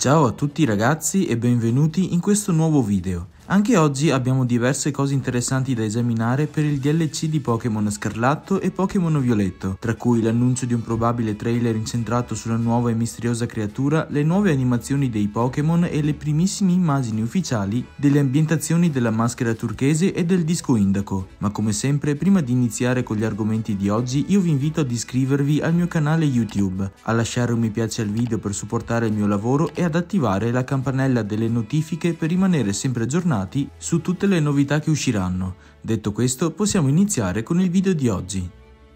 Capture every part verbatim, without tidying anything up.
Ciao a tutti ragazzi e benvenuti in questo nuovo video. Anche oggi abbiamo diverse cose interessanti da esaminare per il D L C di Pokémon Scarlatto e Pokémon Violetto, tra cui l'annuncio di un probabile trailer incentrato sulla nuova e misteriosa creatura, le nuove animazioni dei Pokémon e le primissime immagini ufficiali delle ambientazioni della maschera turchese e del disco indaco. Ma come sempre, prima di iniziare con gli argomenti di oggi, io vi invito ad iscrivervi al mio canale YouTube, a lasciare un mi piace al video per supportare il mio lavoro e ad attivare la campanella delle notifiche per rimanere sempre aggiornati su tutte le novità che usciranno. Detto questo, possiamo iniziare con il video di oggi.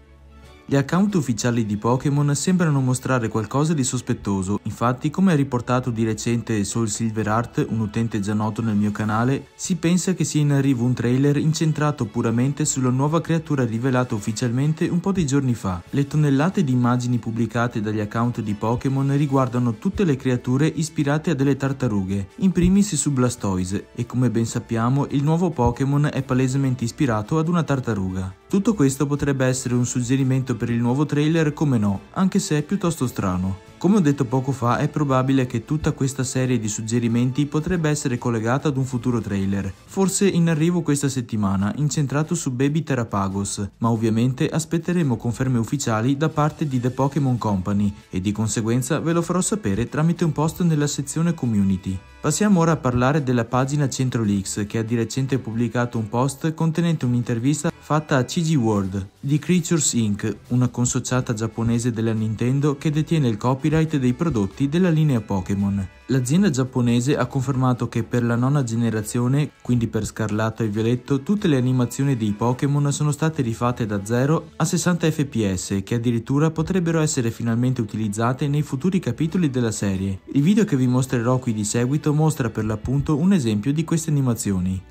Gli account ufficiali di Pokémon sembrano mostrare qualcosa di sospettoso, infatti come ha riportato di recente Soul Silver Art, un utente già noto nel mio canale, si pensa che sia in arrivo un trailer incentrato puramente sulla nuova creatura rivelata ufficialmente un po' di giorni fa. Le tonnellate di immagini pubblicate dagli account di Pokémon riguardano tutte le creature ispirate a delle tartarughe, in primis su Blastoise, e come ben sappiamo il nuovo Pokémon è palesemente ispirato ad una tartaruga. Tutto questo potrebbe essere un suggerimento per il nuovo trailer, come no, anche se è piuttosto strano. Come ho detto poco fa, è probabile che tutta questa serie di suggerimenti potrebbe essere collegata ad un futuro trailer, forse in arrivo questa settimana, incentrato su Baby Terrapagos, ma ovviamente aspetteremo conferme ufficiali da parte di The Pokémon Company e di conseguenza ve lo farò sapere tramite un post nella sezione community. Passiamo ora a parlare della pagina CentroLeaks, che ha di recente pubblicato un post contenente un'intervista fatta a C G World di Creatures incorporated, una consociata giapponese della Nintendo che detiene il copyright dei prodotti della linea Pokémon. L'azienda giapponese ha confermato che per la nona generazione, quindi per Scarlatto e Violetto, tutte le animazioni dei Pokémon sono state rifatte da zero a sessanta F P S, che addirittura potrebbero essere finalmente utilizzate nei futuri capitoli della serie. Il video che vi mostrerò qui di seguito mostra per l'appunto un esempio di queste animazioni.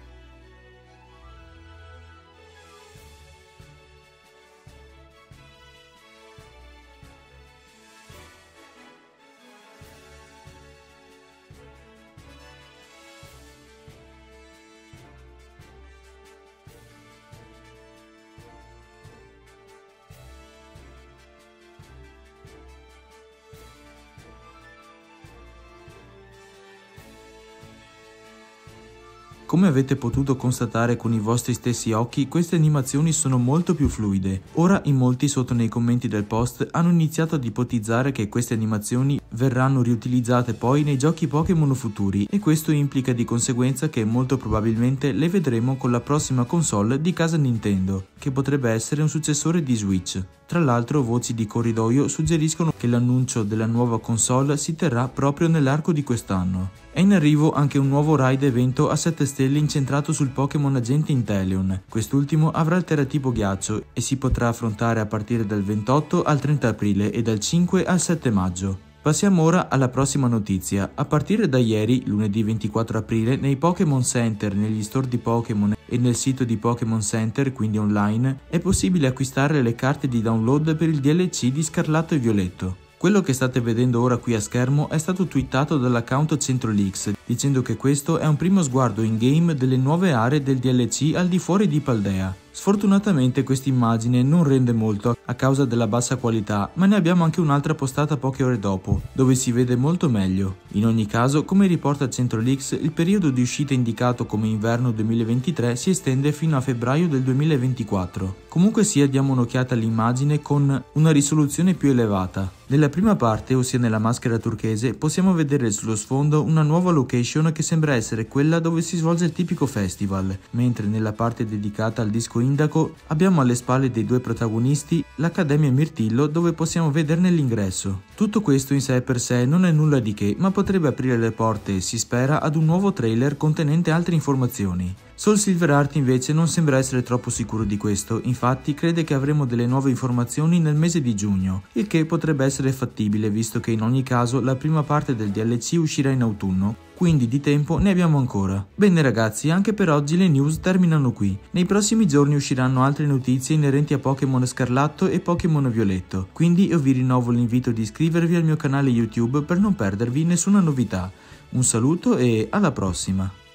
Come avete potuto constatare con i vostri stessi occhi, queste animazioni sono molto più fluide. Ora in molti sotto nei commenti del post hanno iniziato ad ipotizzare che queste animazioni verranno riutilizzate poi nei giochi Pokémon futuri, e questo implica di conseguenza che molto probabilmente le vedremo con la prossima console di casa Nintendo, che potrebbe essere un successore di Switch. Tra l'altro, voci di corridoio suggeriscono che l'annuncio della nuova console si terrà proprio nell'arco di quest'anno. È in arrivo anche un nuovo raid evento a sette stelle incentrato sul Pokémon Agente Inteleon. Quest'ultimo avrà il terratipo ghiaccio e si potrà affrontare a partire dal ventotto al trenta aprile e dal cinque al sette maggio. Passiamo ora alla prossima notizia. A partire da ieri, lunedì ventiquattro aprile, nei Pokémon Center, negli store di Pokémon e nel sito di Pokémon Center, quindi online, è possibile acquistare le carte di download per il D L C di Scarlatto e Violetto. Quello che state vedendo ora qui a schermo è stato twittato dall'account CentroLeaks, dicendo che questo è un primo sguardo in-game delle nuove aree del D L C al di fuori di Paldea. Sfortunatamente questa immagine non rende molto a causa della bassa qualità, ma ne abbiamo anche un'altra postata poche ore dopo, dove si vede molto meglio. In ogni caso, come riporta CentroLeaks, il periodo di uscita indicato come inverno duemilaventitré si estende fino a febbraio del duemilaventiquattro. Comunque sia, diamo un'occhiata all'immagine con una risoluzione più elevata. Nella prima parte, ossia nella maschera turchese, possiamo vedere sullo sfondo una nuova location che sembra essere quella dove si svolge il tipico festival, mentre nella parte dedicata al disco indaco abbiamo alle spalle dei due protagonisti l'Accademia Mirtillo, dove possiamo vederne l'ingresso. Tutto questo in sé per sé non è nulla di che, ma potrebbe aprire le porte, si spera, ad un nuovo trailer contenente altre informazioni. Soul Silver Art invece non sembra essere troppo sicuro di questo, infatti crede che avremo delle nuove informazioni nel mese di giugno, il che potrebbe essere fattibile visto che in ogni caso la prima parte del D L C uscirà in autunno, quindi di tempo ne abbiamo ancora. Bene ragazzi, anche per oggi le news terminano qui. Nei prossimi giorni usciranno altre notizie inerenti a Pokémon Scarlatto e Pokémon Violetto, quindi io vi rinnovo l'invito di iscrivervi al mio canale YouTube per non perdervi nessuna novità. Un saluto e alla prossima!